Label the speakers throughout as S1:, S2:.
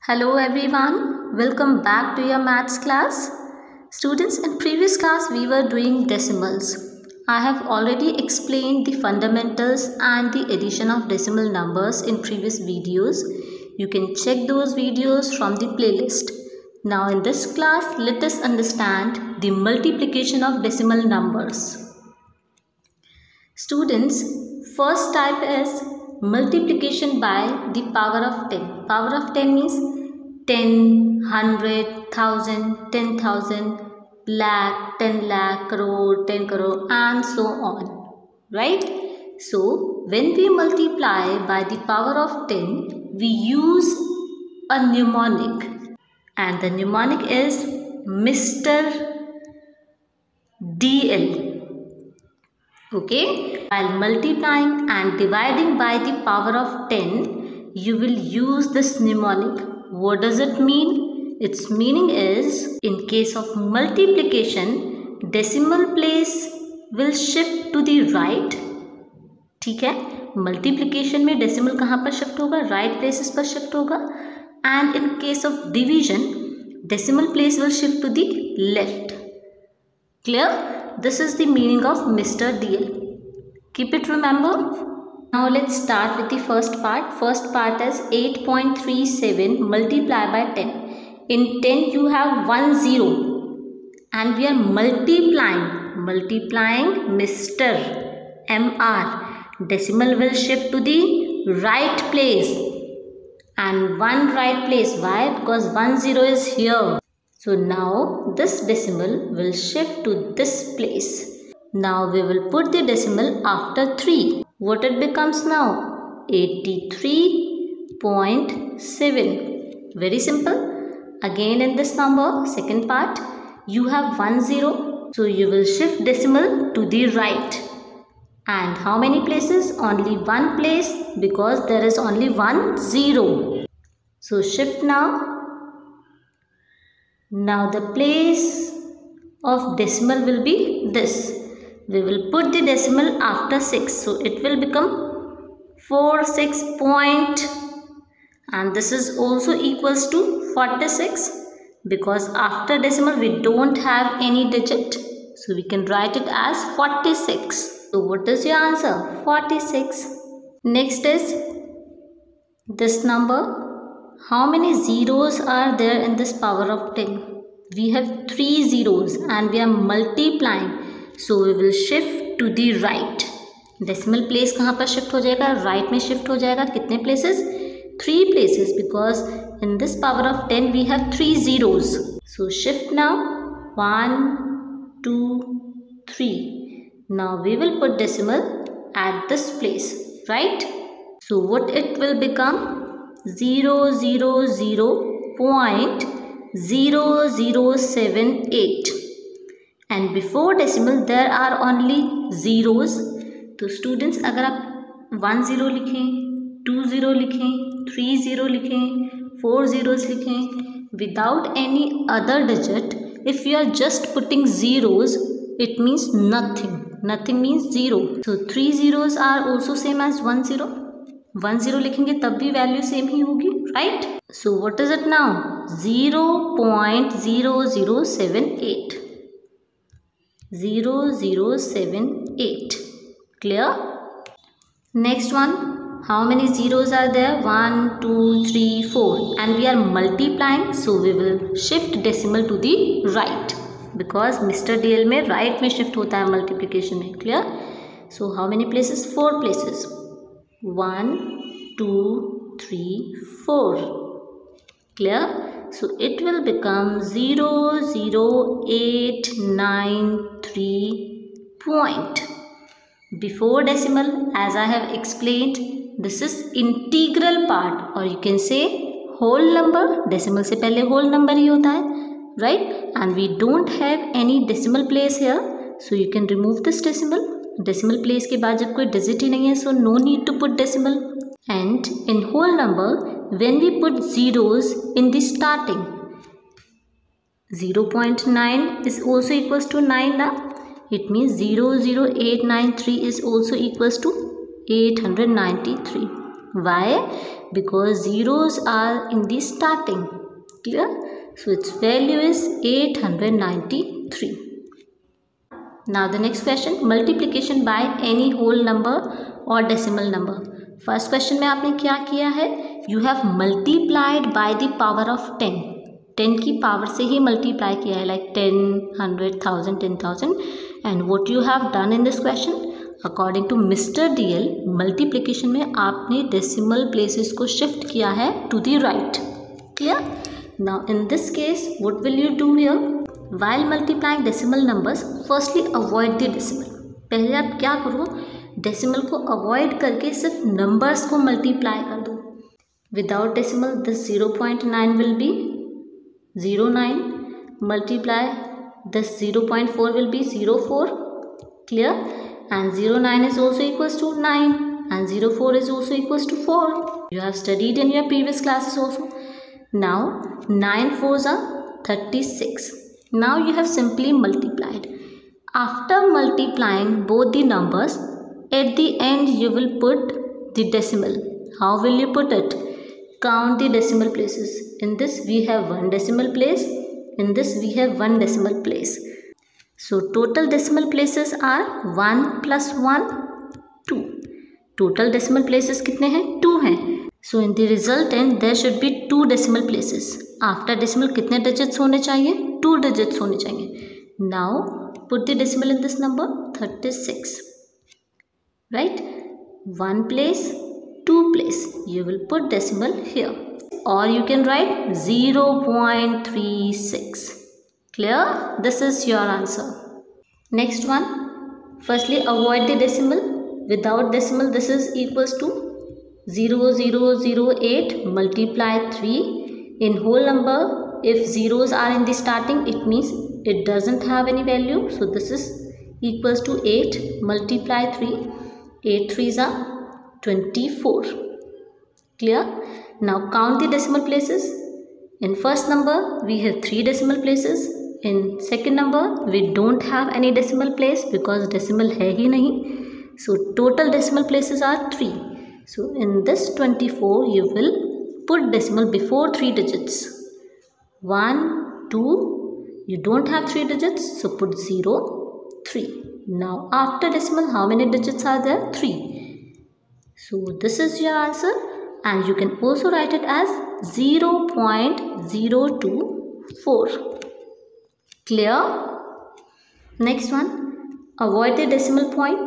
S1: Hello everyone, welcome back to your maths class. Students, in previous class we were doing decimals. I have already explained the fundamentals and the addition of decimal numbers in previous videos. You can check those videos from the playlist. Now in this class, let us understand the multiplication of decimal numbers. Students, first type is multiplication by the power of 10. Power of 10 means 10, 100, 1000, 10,000, lakh, 10 lakh, crore, 10 crore and so on. Right? So, when we multiply by the power of 10, we use a mnemonic. And the mnemonic is Mr. DL. Okay, while multiplying and dividing by the power of 10, you will use this mnemonic. What does it mean? Its meaning is, in case of multiplication, decimal place will shift to the right. ठीक है, multiplication में decimal कहाँ पर shift होगा? Right places पर shift होगा. And in case of division, decimal place will shift to the left. Clear? This is the meaning of Mr. DL. Keep it remember. Now let's start with the first part. First part is 8.37 multiply by 10. In 10 you have 1 0 and we are multiplying Mr. MR. Decimal will shift to the right place and one right place. Why? Because 1 0 is here. So now this decimal will shift to this place. Now we will put the decimal after 3. What it becomes now? 83.7. Very simple. Again in this number, second part, you have 1 0. So you will shift decimal to the right. And how many places? Only one place because there is only 1 0. So shift now. Now the place of decimal will be this. We will put the decimal after 6. So it will become 46 point. And this is also equals to 46. Because after decimal we don't have any digit. So we can write it as 46. So what is your answer? 46. Next is this number. How many zeros are there in this power of 10? We have 3 zeros and we are multiplying. So we will shift to the right. Decimal place कहाँ पर shift हो जाएगा? Right में shift हो जाएगा. कितने places? 3 places because in this power of 10 we have 3 zeros. So shift now. 1, 2, 3. Now we will put decimal at this place. Right? So what it will become? 000.0078 and before decimal there are only zeros. तो students अगर आप 1 0 लिखें, 2 0 लिखें, 3 0 लिखें, 4 zeros लिखें without any other digit, if you are just putting zeros, it means nothing. Nothing means 0. So 3 zeros are also same as 1 0. 1 0 लिखेंगे तब भी वैल्यू सेम ही होगी, right? So what is it now? 0.0078. 0078. Clear? Next one. How many zeros are there? 1, 2, 3, 4. And we are multiplying. So we will shift decimal to the right. Because Mr. DL में right में shift होता है multiplication में. Clear? So how many places? 4 places. 1, 2, 3, 4. Clear? So it will become 00893 point. Before decimal, as I have explained, this is integral part or you can say whole number. Decimal से पहले whole number ही होता है, right? And we don't have any decimal place here, so you can remove this decimal. Decimal place के बाद जब कोई digit ही नहीं है, so no need to put decimal. And in whole number, when we put zeros in the starting, 0.9 is also equals to 9 now. It means 00893 is also equals to 893. Why? because zeros are in the starting. Clear? So its value is 893. Now the next question, multiplication by any whole number or decimal number. First question में आपने क्या किया है, you have multiplied by the power of 10. 10 की power से ही multiply किया है, like 10, 100, 1000, 10,000. And what you have done in this question, according to mister DL, multiplication में आपने डेसिमल प्लेसेस को शिफ्ट किया है to the right. Clear? Now in this case what will you do here, while multiplying decimal numbers, firstly avoid the decimal. पहले आप क्या करो, decimal को अवॉइड करके सिर्फ नंबर्स को मल्टीप्लाई कर दो. Without decimal this 0.9 will be 0.9, multiply this 0.4 will be 0.4. Clear? And 0.9 is also equals to 9 and 0.4 is also equals to 4. You have studied in your previous classes also. Now 9 4s are 36. Now you have simply multiplied. After multiplying both the numbers, at the end you will put the decimal. How will you put it? Count the decimal places. In this we have one decimal place. In this we have one decimal place. So total decimal places are 1 plus 1, 2. Total decimal places कितने हैं? 2 हैं. So in the resultant there should be 2 decimal places. After decimal कितने digits होने चाहिए? 2 digits होने चाहिए. Now put the decimal in this number, 36. Right? 1 place, 2 place. You will put decimal here. Or you can write 0.36. Clear? This is your answer. Next one. Firstly, avoid the decimal. Without decimal, this is equals to 0008 multiply 3. In whole number, if zeros are in the starting, it means it doesn't have any value. So this is equals to 8 multiply 3. 8 3s are 24. Clear? Now count the decimal places. In first number we have 3 decimal places. In second number we don't have any decimal place because decimal है ही नहीं. So total decimal places are 3. So in this 24 you will put decimal before 3 digits. 1, 2. You don't have 3 digits, so put 0, 3. Now after decimal how many digits are there? 3. So this is your answer. And you can also write it as 0.024. Clear? Next one, avoid the decimal point.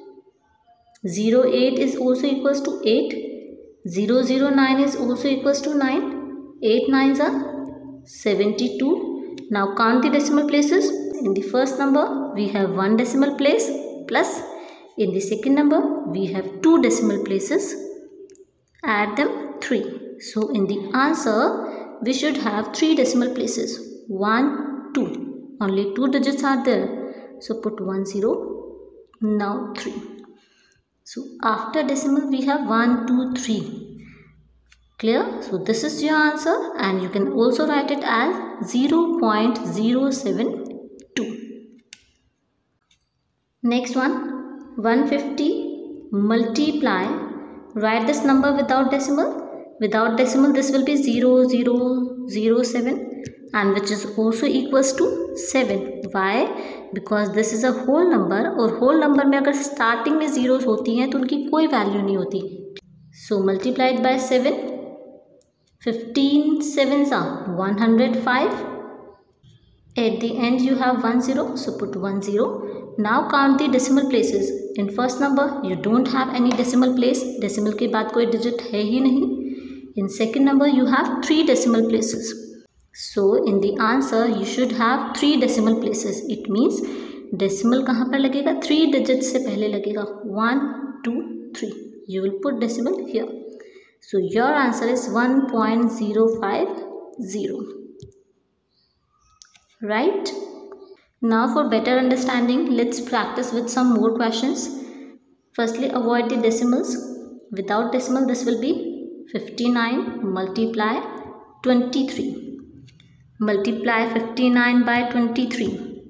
S1: 08 is also equals to 8. 009 is also equals to 9. 8 9s are 72. Now count the decimal places. In the first number we have 1 decimal place plus in the second number we have 2 decimal places. Add them 3. So in the answer we should have 3 decimal places. 1, 2. Only 2 digits are there. So put 1 0. Now 3. So after decimal we have 1, 2, 3. Clear? So this is your answer and you can also write it as 0.072. Next one, 150 multiply. Write this number without decimal. Without decimal this will be 0007 and which is also equals to 7. Why? Because this is a whole number और whole number में अगर starting में zeros होती हैं तो उनकी कोई value नहीं होती. So multiplied by 7. 15 7s are 105. At the end you have 1 0, so put 1 0. Now count the decimal places. In first number you don't have any decimal place. Decimal के बाद कोई digit है ही नहीं. In second number you have 3 decimal places. So in the answer you should have 3 decimal places. It means decimal कहाँ पर लगेगा? 3 digits से पहले लगेगा. 1 2 3. You will put decimal here. So your answer is 1.050. Right? Now for better understanding, let's practice with some more questions. Firstly, avoid the decimals. Without decimal this will be 59 multiply 23. Multiply 59 by 23.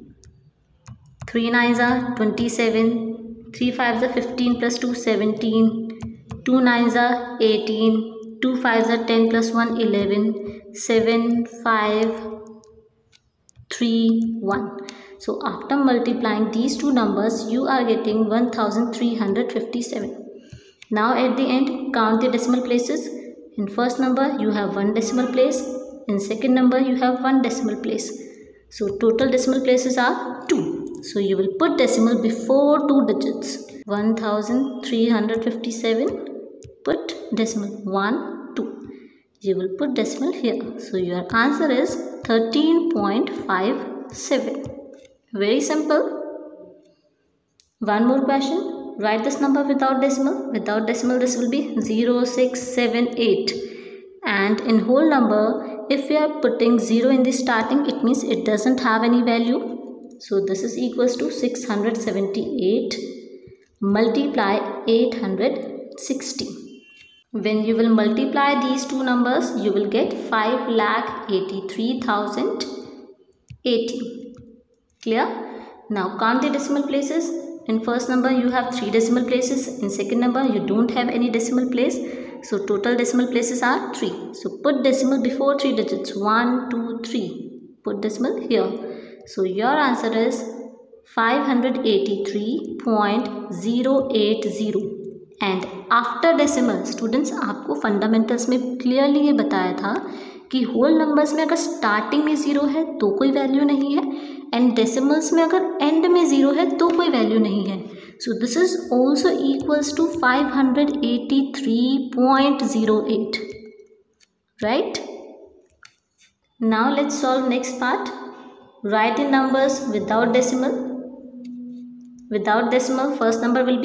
S1: 3 9s are 27. 3 5s are 15 plus 2 17. 2 9s are 18. 2 5s are 10 plus 1 11, 7 5 3 1. So after multiplying these two numbers you are getting 1357. Now at the end count the decimal places. In first number you have one decimal place, in second number you have one decimal place. So total decimal places are 2. So you will put decimal before two digits. 1357, put decimal 1 2. You will put decimal here. So your answer is 13.57. Very simple. One more question. Write this number without decimal. Without decimal this will be 0678. And in whole number, if we are putting 0 in the starting, it means it doesn't have any value. So this is equals to 678 multiply 860. When you will multiply these two numbers, you will get 5,83,080. Clear? Now count the decimal places. In first number you have 3 decimal places. In second number you don't have any decimal place. So total decimal places are 3. So put decimal before 3 digits. 1 2 3. Put decimal here. So your answer is 583.080. And after decimal students आपको fundamentals में clearly ये बताया था कि whole numbers में अगर starting में 0 है तो कोई वैल्यू नहीं है, एंड डेसिमल्स में अगर एंड में 0 है तो कोई वैल्यू नहीं है. So this is also equals to 583.08. Right. Now let's solve next part. Write in numbers without decimal. Without decimal, first number will be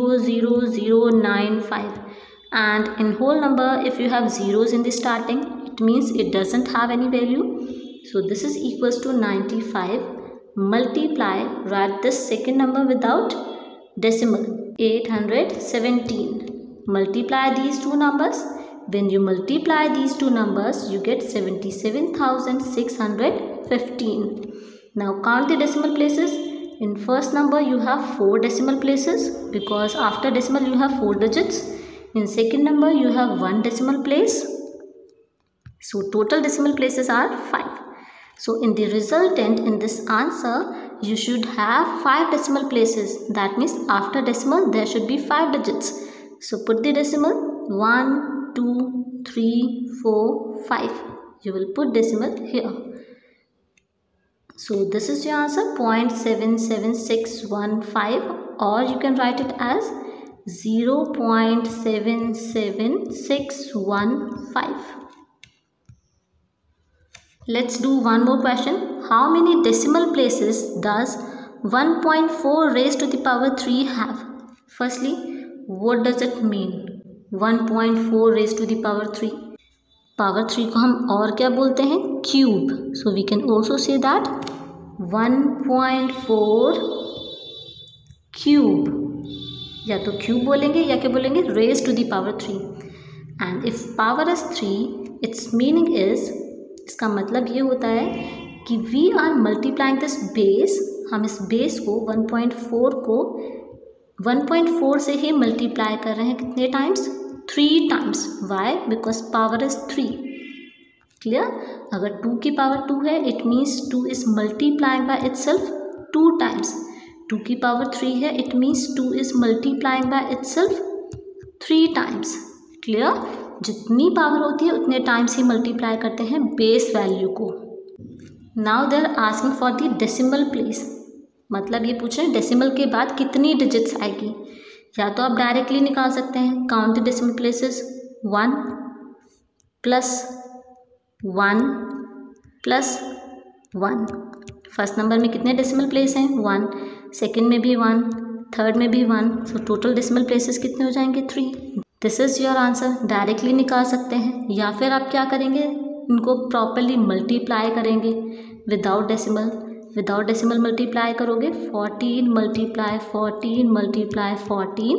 S1: 00095, and in whole number if you have zeros in the starting, it means it doesn't have any value. So this is equals to 95 multiply, write this second number without decimal, 817. Multiply these two numbers. When you multiply these two numbers, you get 77,615. Now count the decimal places. In first number you have 4 decimal places because after decimal you have 4 digits. In second number you have 1 decimal place. So total decimal places are 5. So in the resultant in this answer you should have 5 decimal places. That means after decimal there should be 5 digits. So put the decimal 1 2 3 4 5. You will put decimal here. So this is your answer, 0.77615, or you can write it as 0.77615. Let's do one more question. How many decimal places does 1.4 raised to the power 3 have? Firstly, what does it mean? 1.4 raised to the power 3. Power 3 को हम और क्या बोलते हैं? Cube. So we can also say that 1.4 cube. या तो cube बोलेंगे या क्या बोलेंगे? Raise to the power 3. And if power is 3 it's meaning is, इसका मतलब ये होता है कि we are multiplying this base. हम इस बेस को 1.4 को 1.4 से ही मल्टीप्लाई कर रहे हैं. कितने times? 3 times. Why? Because power is 3. Clear? अगर 2 की पावर 2 है it means 2 is multiplying by itself 2 times. 2 की पावर 3 है it means 2 is multiplying by itself 3 times. Clear? जितनी पावर होती है उतने टाइम्स ही मल्टीप्लाई करते हैं बेस वैल्यू को. Now they are asking for the decimal place. मतलब ये पूछ रहे हैं डेसिमल के बाद कितनी डिजिट्स आएगी. या तो आप डायरेक्टली निकाल सकते हैं. Count the decimal places. 1 plus 1 plus 1. First number में कितने डेसिमल प्लेस हैं? 1. सेकेंड में भी 1, थर्ड में भी 1. सो टोटल डेसिमल प्लेसेस कितने हो जाएंगे? 3. This is your answer. Directly निकाल सकते हैं या फिर आप क्या करेंगे? इनको प्रॉपरली मल्टीप्लाई करेंगे without decimal. Without decimal multiply करोगे 14 multiply 14 multiply 14.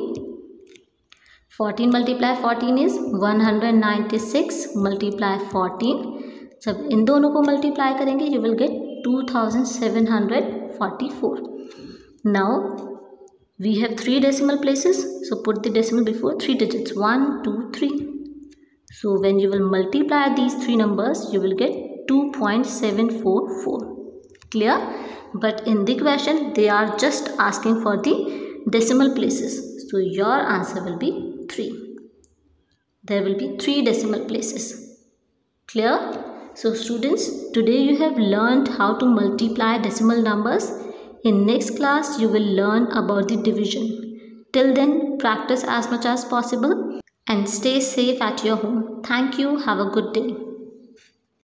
S1: 14 multiply 14 is 196 multiply 14. जब इन दोनों को मल्टीप्लाई करेंगे you will get 2744. Now we have 3 decimal places. So put the decimal before 3 digits. 1 2 3. So when you will multiply these three numbers, you will get 2.744. Clear? But in the question, they are just asking for the decimal places. So your answer will be 3. There will be 3 decimal places. Clear? So students, today you have learned how to multiply decimal numbers. In next class, you will learn about the division. Till then, practice as much as possible and stay safe at your home. Thank you. Have a good day.